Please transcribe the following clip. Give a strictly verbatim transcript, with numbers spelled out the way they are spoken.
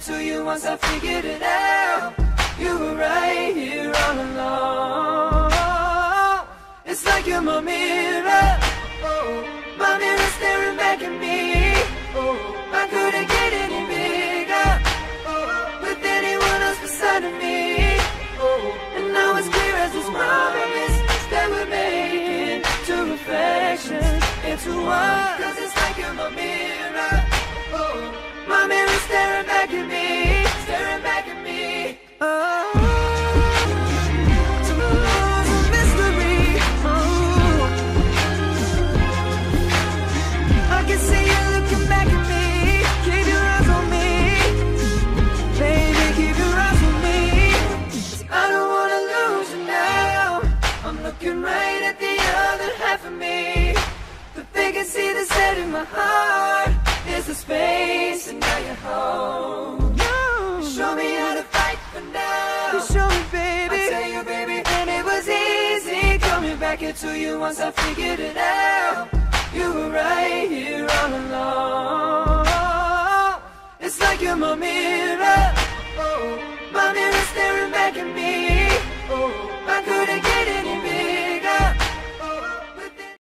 to you once I figured it out. You were right here all along. It's like you're my mirror, oh, my mirror staring back at me. Oh, I couldn't get any bigger, oh, with anyone else beside of me. Oh, and now it's clear as this promise that we're making two reflections into one. Cause it's like you're my mirror, oh, my mirror staring back at me, staring back at me. Oh. I can see you looking back at me. Keep your eyes on me, baby, keep your eyes on me. 'Cause I don't wanna lose you now. I'm looking right at the other half of me. The vacancy that's set in my heart is the space, and now you're home. You show me how to fight for now. You show me, baby. I tell you, baby, and it was easy coming back into you once I figured it out. You were right here all along. It's like you're my mirror, oh, my mirror staring back at me. Oh, I couldn't get any